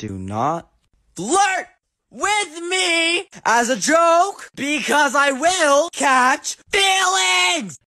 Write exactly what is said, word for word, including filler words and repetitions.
Do not flirt with me as a joke, because I will catch feelings!